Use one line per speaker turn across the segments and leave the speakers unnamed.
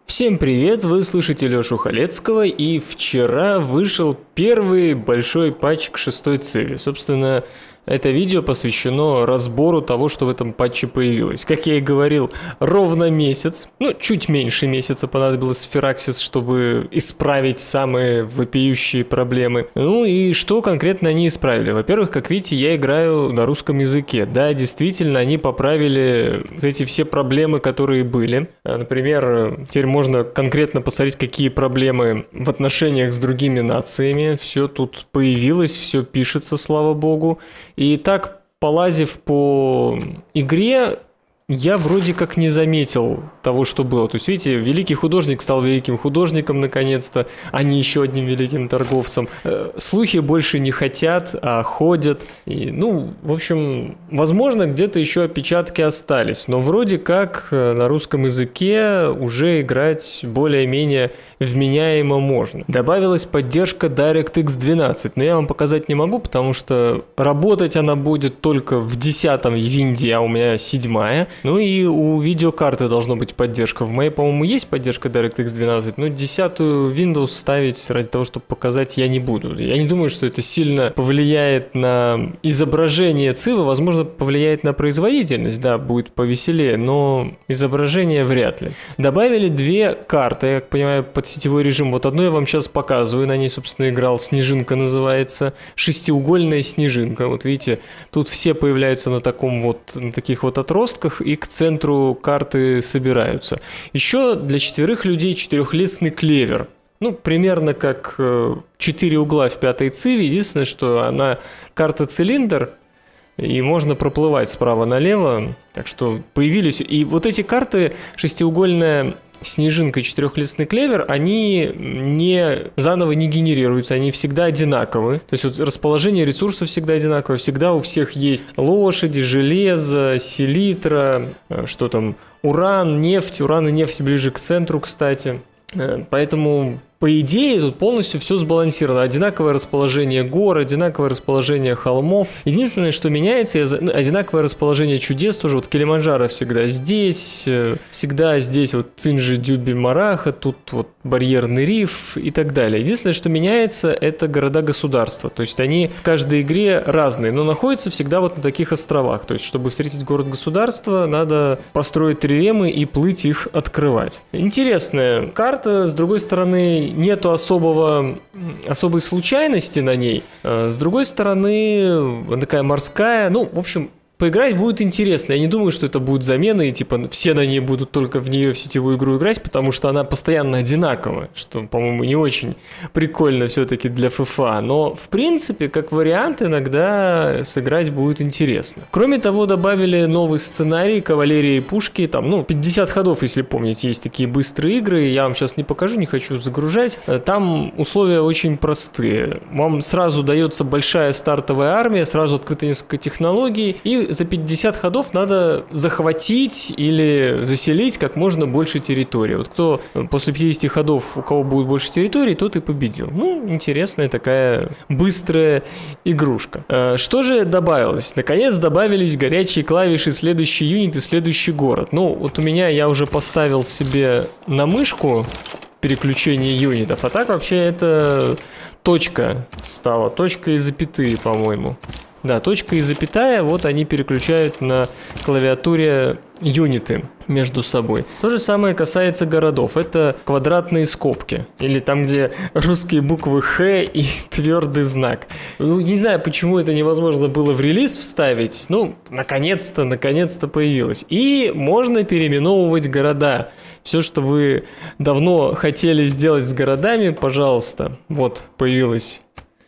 Всем привет, вы слышите Лёшу Халецкого, и вчера вышел первый большой патч к 6-й Civi. Собственно, это видео посвящено разбору того, что в этом патче появилось. Как я и говорил, ровно месяц, чуть меньше месяца понадобилось Firaxis, чтобы исправить самые вопиющие проблемы. Ну и что конкретно они исправили? Во-первых, как видите, я играю на русском языке. Да, действительно, они поправили эти все проблемы, которые были. Например, теперь можно конкретно посмотреть, какие проблемы в отношениях с другими нациями. Все тут появилось, все пишется, слава богу. И так, полазив по игре, я вроде как не заметил того, что было. То есть, видите, великий художник стал великим художником наконец-то, а не еще одним великим торговцем. Слухи больше не хотят, а ходят. И, в общем, возможно, где-то еще опечатки остались. Но вроде как на русском языке уже играть более-менее вменяемо можно. Добавилась поддержка DirectX 12, но я вам показать не могу, потому что работать она будет только в 10-м винде, а у меня 7-я. Ну и у видеокарты должна быть поддержка. В моей, по-моему, есть поддержка DirectX 12, но 10-ю Windows ставить ради того, чтобы показать, я не буду. Я не думаю, что это сильно повлияет на изображение Civi, возможно, повлияет на производительность, да, будет повеселее, но изображение вряд ли. Добавили две карты, я понимаю, под сетевой режим. Вот одну я вам сейчас показываю, на ней, собственно, играл, Снежинка называется, шестиугольная снежинка. Вот видите, тут все появляются на таких вот отростках, и к центру карты собираются. Еще для 4 людей четырехлистный клевер. Примерно как 4 угла в 5-й Civi. Единственное, что она карта-цилиндр, и можно проплывать справа налево. Так что появились... И вот эти карты, шестиугольная снежинка и четырехлистный клевер, они заново не генерируются, они всегда одинаковы. То есть вот расположение ресурсов всегда одинаковое, всегда у всех есть лошади, железо, селитра, что там, уран, нефть. Уран и нефть ближе к центру, кстати. Поэтому, по идее, тут полностью все сбалансировано. Одинаковое расположение гор, одинаковое расположение холмов. Единственное, что меняется, одинаковое расположение чудес тоже. Вот Килиманджаро всегда здесь вот Цинджи, Дюби, Мараха, тут вот барьерный риф и так далее. Единственное, что меняется, это города-государства. То есть они в каждой игре разные, но находятся всегда вот на таких островах. То есть, чтобы встретить город-государство, надо построить триремы и плыть их открывать. Интересная карта. С другой стороны, нету особой случайности на ней. С другой стороны, такая морская. В общем, поиграть будет интересно. Я не думаю, что это будет замена, и все на ней будут только в нее в сетевую игру играть, потому что она постоянно одинаковая, что, по-моему, не очень прикольно все-таки для ФФА. Но, в принципе, как вариант, иногда сыграть будет интересно. Кроме того, добавили новый сценарий «Кавалерия и пушки». Там, 50 ходов, если помните, есть такие быстрые игры. Я вам сейчас не покажу, не хочу загружать. Там условия очень простые. Вам сразу дается большая стартовая армия, сразу открыто несколько технологий, и за 50 ходов надо захватить или заселить как можно больше территории. Вот кто после 50 ходов, у кого будет больше территорий, тот и победил. Интересная такая быстрая игрушка. Что же добавилось? Наконец добавились горячие клавиши «Следующий юнит» и «Следующий город». Вот у меня я уже поставил себе на мышку переключение юнитов, а так вообще это точка стала, точка и запятые, по-моему. Да, точка и запятая, вот они переключают на клавиатуре юниты между собой. То же самое касается городов. Это квадратные скобки. Или там, где русские буквы «Х» и твердый знак. Не знаю, почему это невозможно было в релиз вставить. Наконец-то появилось. И можно переименовывать города. Все, что вы давно хотели сделать с городами, пожалуйста. Вот, появилась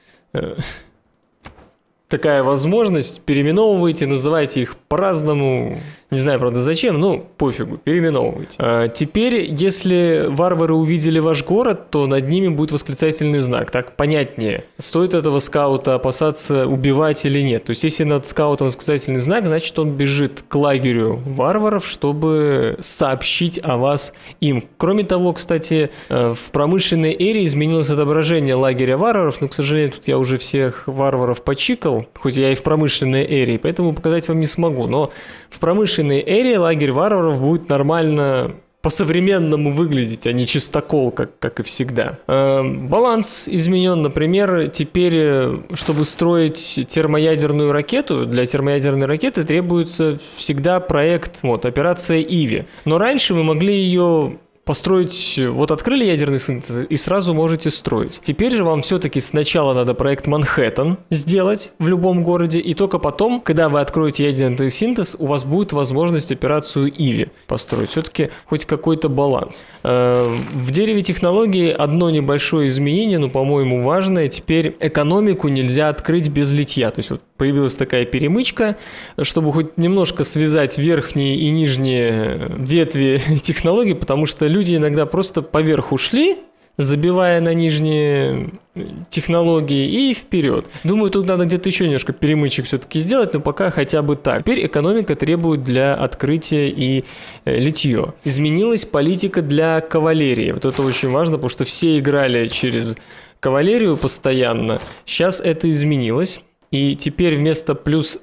такая возможность. Переименовывайте, называйте их по-разному. Не знаю, правда, зачем, пофигу, переименовывайте. Теперь, если варвары увидели ваш город, то над ними будет восклицательный знак. Так понятнее, стоит этого скаута опасаться, убивать или нет. То есть, если над скаутом восклицательный знак, значит, он бежит к лагерю варваров, чтобы сообщить о вас им. Кроме того, кстати, в промышленной эре изменилось отображение лагеря варваров, но, к сожалению, тут я уже всех варваров почикал, хоть я и в промышленной эре, поэтому показать вам не смогу. Но в промышленной эре лагерь варваров будет нормально по-современному выглядеть, а не чистокол, как и всегда. Баланс изменен, например, теперь, чтобы строить термоядерную ракету, для термоядерной ракеты требуется всегда проект, операция Иви. Но раньше вы могли ее построить, открыли ядерный синтез и сразу можете строить. Теперь же вам все-таки сначала надо проект Манхэттен сделать в любом городе, и только потом, когда вы откроете ядерный синтез, у вас будет возможность операцию Иви построить. Все-таки хоть какой-то баланс. В дереве технологий одно небольшое изменение, но, по-моему, важное. Теперь экономику нельзя открыть без литья. То есть появилась такая перемычка, чтобы хоть немножко связать верхние и нижние ветви технологий, потому что люди иногда просто поверх ушли, забивая на нижние технологии, и вперед. Думаю, тут надо где-то еще немножко перемычек все-таки сделать, но пока хотя бы так. Теперь экономика требует для открытия и литье. Изменилась политика для кавалерии. Вот это очень важно, потому что все играли через кавалерию постоянно. Сейчас это изменилось. И теперь вместо плюс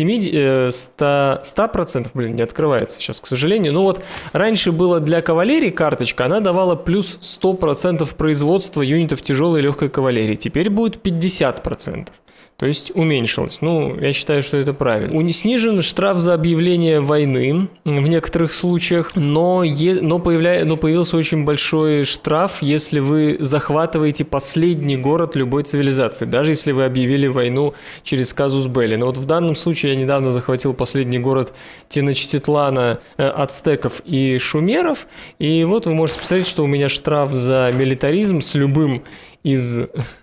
100%, не открывается сейчас, к сожалению. Раньше было для кавалерии карточка, она давала плюс 100% производства юнитов тяжелой и легкой кавалерии. Теперь будет 50%. То есть уменьшилось. Я считаю, что это правильно. Снижен штраф за объявление войны в некоторых случаях, но появился очень большой штраф, если вы захватываете последний город любой цивилизации, даже если вы объявили войну через казус белли. Но в данном случае я недавно захватил последний город Теночтитлана, ацтеков и шумеров, и вы можете посмотреть, что у меня штраф за милитаризм с любым из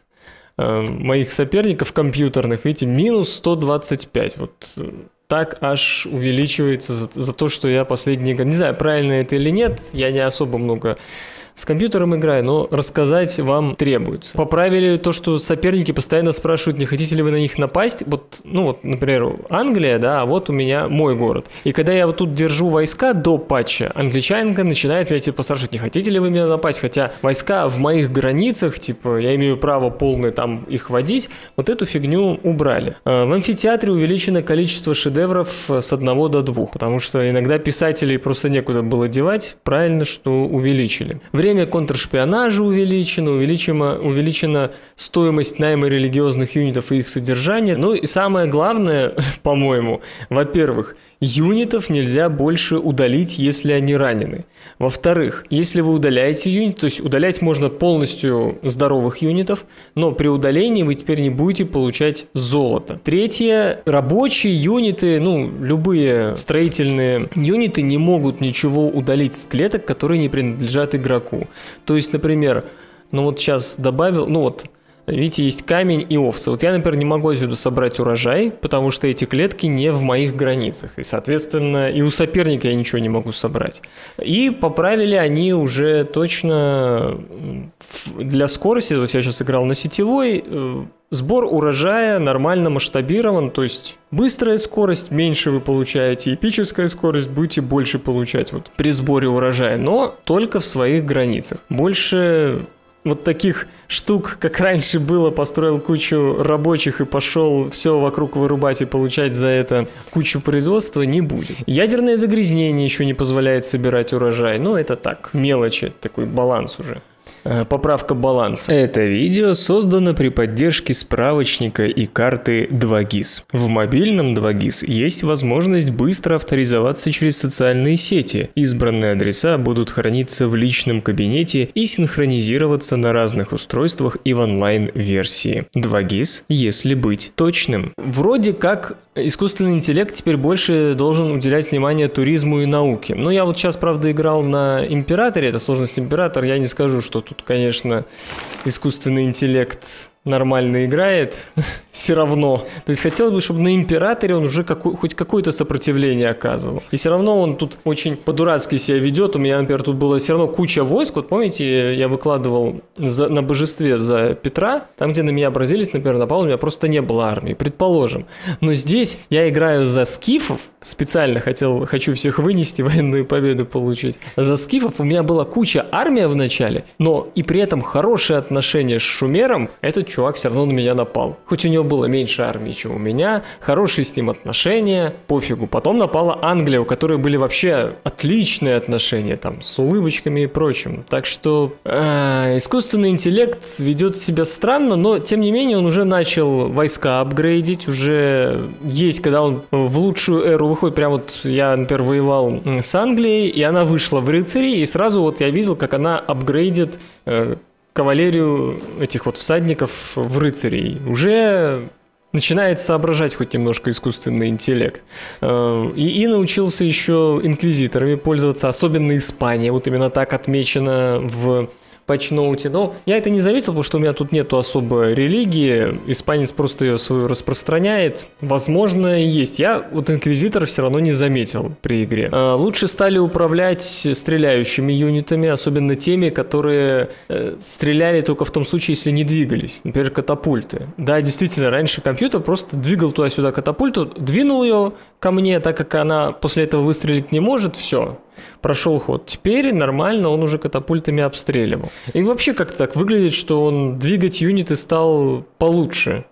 моих соперников компьютерных, видите, минус 125. Так аж увеличивается за то, что я последний год. Не знаю, правильно это или нет, я не особо много с компьютером играю, но рассказать вам требуется. Поправили то, что соперники постоянно спрашивают, не хотите ли вы на них напасть. Например, Англия, да, а вот у меня мой город. И когда я тут держу войска до патча, англичанка начинает меня спрашивать, не хотите ли вы меня напасть, хотя войска в моих границах, я имею право полное там их водить, эту фигню убрали. В амфитеатре увеличено количество шедевров с 1 до 2, потому что иногда писателей просто некуда было девать, правильно, что увеличили. Время контршпионажа увеличена стоимость найма религиозных юнитов и их содержания. И самое главное, по-моему, во-первых, юнитов нельзя больше удалить, если они ранены. Во-вторых, если вы удаляете юнит, то есть удалять можно полностью здоровых юнитов, но при удалении вы теперь не будете получать золото. Третье, рабочие юниты, любые строительные юниты не могут ничего удалить с клеток, которые не принадлежат игроку. То есть, например, сейчас добавил, видите, есть камень и овцы. Я, например, не могу отсюда собрать урожай, потому что эти клетки не в моих границах. И, соответственно, и у соперника я ничего не могу собрать. И поправили они уже точно для скорости. Я сейчас играл на сетевой. Сбор урожая нормально масштабирован, то есть быстрая скорость, меньше вы получаете, эпическая скорость будете больше получать при сборе урожая, но только в своих границах. Больше таких штук, как раньше было, построил кучу рабочих и пошел все вокруг вырубать и получать за это кучу производства, не будет. Ядерное загрязнение еще не позволяет собирать урожай, это так, мелочи, такой баланс уже. Поправка баланса. Это видео создано при поддержке справочника и карты 2GIS. В мобильном 2GIS есть возможность быстро авторизоваться через социальные сети. Избранные адреса будут храниться в личном кабинете и синхронизироваться на разных устройствах и в онлайн-версии. 2GIS, если быть точным. Вроде как искусственный интеллект теперь больше должен уделять внимание туризму и науке. Я сейчас, правда, играл на Императоре, это сложность Император, я не скажу, что тут, конечно, искусственный интеллект нормально играет, все равно. То есть хотелось бы, чтобы на Императоре он уже хоть какое-то сопротивление оказывал. И все равно он тут очень по-дурацки себя ведет. У меня, например, тут было все равно куча войск. Помните, я выкладывал на божестве за Петра, там, где на меня образились, например, напал, у меня просто не было армии, предположим. Но здесь я играю за скифов, специально хочу всех вынести, военную победу получить. За скифов у меня была куча армия в начале, но и при этом хорошие отношения с шумером, это чувак все равно на меня напал. Хоть у него было меньше армии, чем у меня, хорошие с ним отношения, пофигу. Потом напала Англия, у которой были вообще отличные отношения, там, с улыбочками и прочим. Так что искусственный интеллект ведет себя странно, но, тем не менее, он уже начал войска апгрейдить, уже есть, когда он в лучшую эру выходит, прям вот я, например, воевал с Англией, и она вышла в рыцари, и сразу вот я видел, как она апгрейдит кавалерию этих вот всадников в рыцарей. Уже начинает соображать хоть немножко искусственный интеллект. И научился еще инквизиторами пользоваться, особенно Испания, вот именно так отмечено в патчноуте. Но я это не заметил, потому что у меня тут нету особой религии. Испанец просто ее свою распространяет. Возможно, и есть. Я вот инквизитора все равно не заметил при игре. Лучше стали управлять стреляющими юнитами, особенно теми, которые стреляли только в том случае, если не двигались. Например, катапульты. Да, действительно, раньше компьютер просто двигал туда-сюда катапульту, двинул ее ко мне, так как она после этого выстрелить не может, все. Прошел ход. Теперь нормально, он уже катапультами обстреливал. И вообще как-то так выглядит, что он двигать юниты стал получше.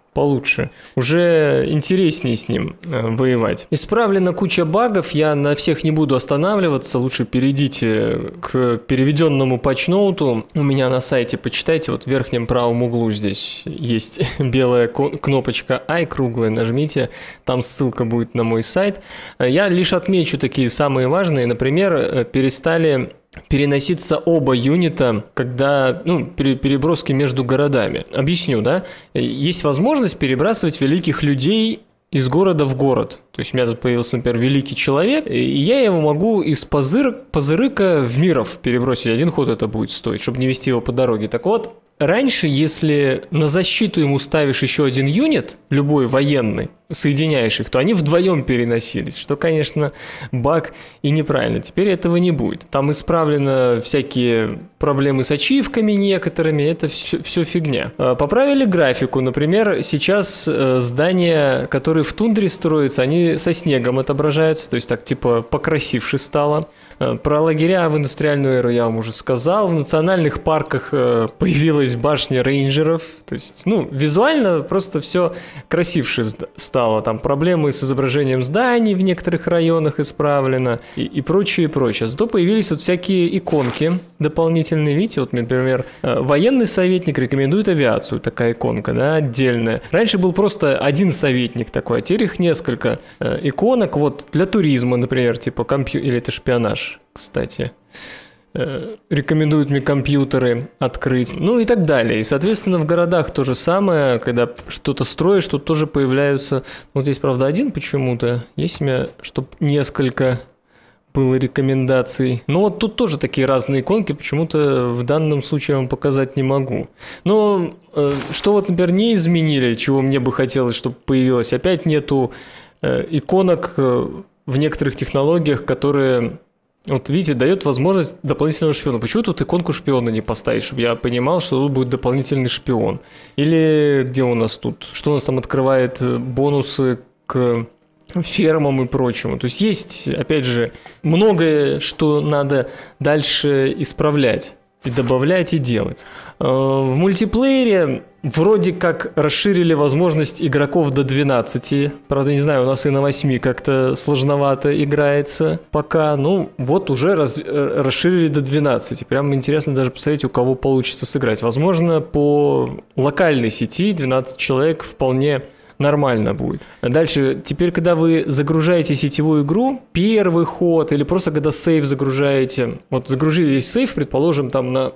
Уже интереснее с ним воевать. Исправлена куча багов, я на всех не буду останавливаться, лучше перейдите к переведенному патчноуту. У меня на сайте, почитайте, вот в верхнем правом углу здесь есть белая кнопочка «I» круглая, нажмите, там ссылка будет на мой сайт. Я лишь отмечу такие самые важные, например, перестали переноситься оба юнита, когда, переброски между городами. Объясню, да? Есть возможность перебрасывать великих людей из города в город. То есть у меня тут появился, например, великий человек, и я его могу из Пазырыка в Миров перебросить. Один ход это будет стоить, чтобы не вести его по дороге. Так вот, раньше, если на защиту ему ставишь еще один юнит, любой военный, соединяешь их, то они вдвоем переносились, что, конечно, баг и неправильно. Теперь этого не будет. Там исправлено всякие проблемы с ачивками некоторыми, это все фигня. Поправили графику, например, сейчас здания, которые в тундре строятся, они со снегом отображаются, то есть так типа покрасивше стало. Про лагеря в индустриальную эру я вам уже сказал. В национальных парках появилась башня рейнджеров, то есть, визуально просто все красивше стало. Там проблемы с изображением зданий в некоторых районах исправлено и прочее, и прочее. Зато появились вот всякие иконки дополнительные. Видите, вот, например, военный советник рекомендует авиацию, такая иконка, да, отдельная. Раньше был просто один советник такой, а теперь их несколько иконок. Вот для туризма, например, типа или это шпионаж, кстати. Рекомендуют мне компьютеры открыть, и так далее. И, соответственно, в городах то же самое, когда что-то строишь, тут тоже появляются... Вот здесь, правда, один почему-то. Есть у меня, чтобы несколько было рекомендаций. Но вот тут тоже такие разные иконки, почему-то в данном случае я вам показать не могу. Но что вот, например, не изменили, чего мне бы хотелось, чтобы появилось. Опять нету иконок в некоторых технологиях, которые... Вот видите, дает возможность дополнительного шпиона. Почему тут иконку шпиона не поставить, чтобы я понимал, что тут будет дополнительный шпион? Или где у нас тут? Что у нас там открывает бонусы к фермам и прочему? То есть, опять же, многое, что надо дальше исправлять. И добавлять, и делать. В мультиплеере вроде как расширили возможность игроков до 12. Правда, не знаю, у нас и на 8 как-то сложновато играется пока. Вот уже расширили до 12. Прям интересно даже посмотреть, у кого получится сыграть. Возможно, по локальной сети 12 человек вполне нормально будет. Дальше, теперь, когда вы загружаете сетевую игру, первый ход или просто когда сейв загружаете, вот загрузили сейв, предположим, там на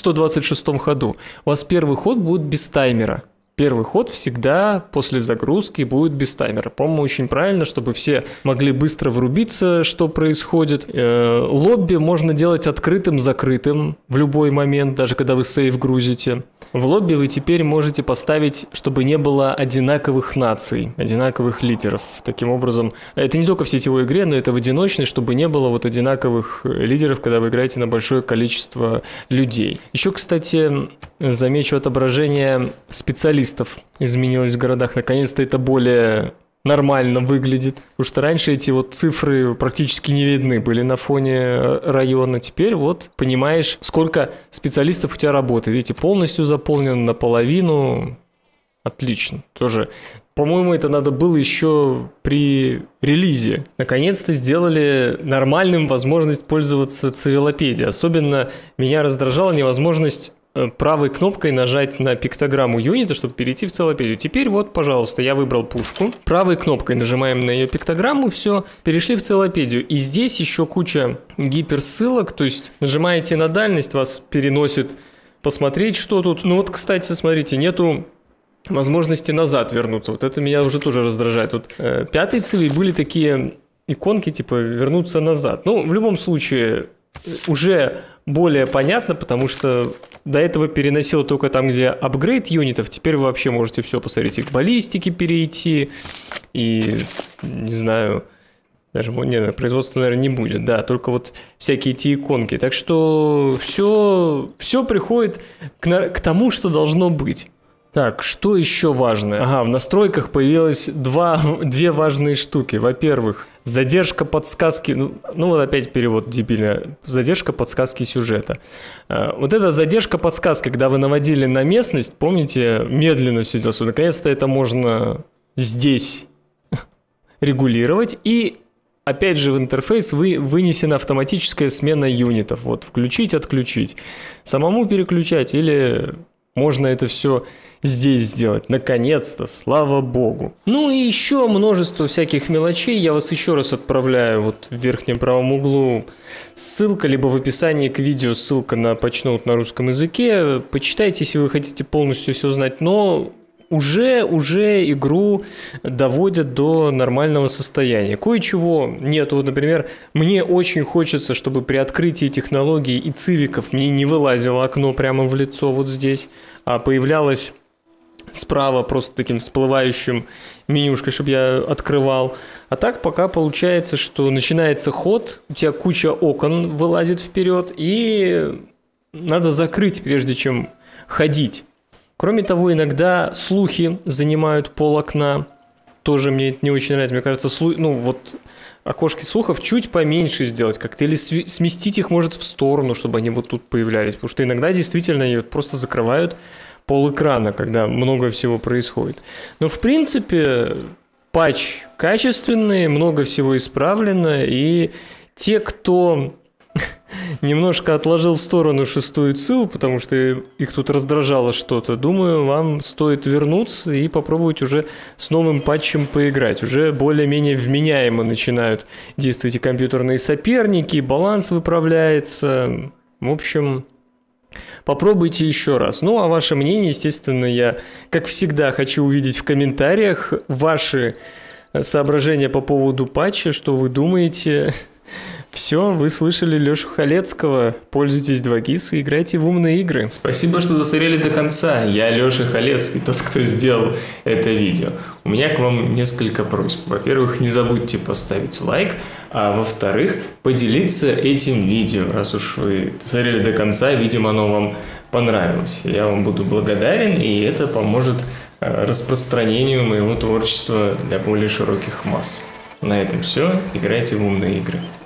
126-м ходу, у вас первый ход будет без таймера. Первый ход всегда после загрузки будет без таймера. По-моему, очень правильно, чтобы все могли быстро врубиться, что происходит. Лобби можно делать открытым-закрытым в любой момент, даже когда вы сейв грузите. В лобби вы теперь можете поставить, чтобы не было одинаковых наций, одинаковых лидеров. Таким образом, это не только в сетевой игре, но это в одиночной, чтобы не было вот одинаковых лидеров, когда вы играете на большое количество людей. Еще, кстати, замечу, отображение специалистов изменилось в городах. Наконец-то это более нормально выглядит. Потому что раньше эти вот цифры практически не видны были на фоне района. Теперь вот понимаешь, сколько специалистов у тебя работает. Видите, полностью заполнен наполовину. Отлично. Тоже, по-моему, это надо было еще при релизе. Наконец-то сделали нормальным возможность пользоваться Цивилопедией. Особенно меня раздражала невозможность правой кнопкой нажать на пиктограмму юнита, чтобы перейти в Цивилопедию. Теперь вот, пожалуйста, я выбрал пушку. Правой кнопкой нажимаем на ее пиктограмму, все, перешли в Цивилопедию. И здесь еще куча гиперссылок, то есть нажимаете на дальность, вас переносит посмотреть, что тут. Ну вот, кстати, смотрите, нету возможности назад вернуться. Вот это меня уже тоже раздражает. Вот 5-й Civi были такие иконки, типа вернуться назад. Ну, в любом случае, уже более понятно, потому что до этого переносил только там, где апгрейд юнитов. Теперь вы вообще можете все посмотреть, и к баллистике перейти, и, не знаю, даже нет, производства, наверное, не будет. Да, только вот всякие эти иконки. Так что все приходит к тому, что должно быть. Так, что еще важное? Ага, в настройках появилось две важные штуки. Во-первых, задержка подсказки, ну вот опять перевод дебильный, задержка подсказки сюжета. Вот эта задержка подсказки, когда вы наводили на местность, помните, медленно все делалось. Наконец-то это можно здесь регулировать, и опять же в интерфейс вынесена автоматическая смена юнитов. Вот включить, отключить. Самому переключать или можно это все здесь сделать. Наконец-то, слава богу. Ну и еще множество всяких мелочей. Я вас еще раз отправляю вот в верхнем правом углу ссылка, либо в описании к видео ссылка на патчноут на русском языке. Почитайте, если вы хотите полностью все знать. Но уже игру доводят до нормального состояния. Кое-чего нет. Вот, например, мне очень хочется, чтобы при открытии технологий и цивиков мне не вылазило окно прямо в лицо вот здесь, а появлялось справа просто таким всплывающим менюшкой, чтобы я открывал. А так пока получается, что начинается ход, у тебя куча окон вылазит вперед, и надо закрыть, прежде чем ходить. Кроме того, иногда слухи занимают пол окна. Тоже мне это не очень нравится. Мне кажется, окошки слухов чуть поменьше сделать как-то. Или сместить их, может, в сторону, чтобы они вот тут появлялись. Потому что иногда действительно они вот просто закрывают пол экрана, когда много всего происходит. Но, в принципе, патч качественный, много всего исправлено. И те, кто немножко отложил в сторону 6-ю ЦИУ, потому что их тут раздражало что-то, думаю, вам стоит вернуться и попробовать уже с новым патчем поиграть. Уже более-менее вменяемо начинают действовать и компьютерные соперники, баланс выправляется. В общем, попробуйте еще раз. Ну, а ваше мнение, естественно, я, как всегда, хочу увидеть в комментариях ваши соображения по поводу патча, что вы думаете. Все, вы слышали Лешу Халецкого. Пользуйтесь 2GIS и играйте в умные игры. Спасибо, что досмотрели до конца. Я Леша Халецкий, тот, кто сделал это видео. У меня к вам несколько просьб. Во-первых, не забудьте поставить лайк, а во-вторых, поделиться этим видео. Раз уж вы досмотрели до конца, видимо, оно вам понравилось. Я вам буду благодарен, и это поможет распространению моего творчества для более широких масс. На этом все. Играйте в умные игры.